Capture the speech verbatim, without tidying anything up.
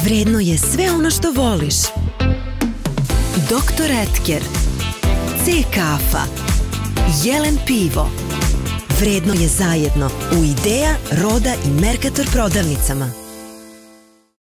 Vredno je sve ono što voliš. doktor Oetker, C kafa, Jelen pivo. Vredno je zajedno u Idea, Roda i Mercator prodavnicama.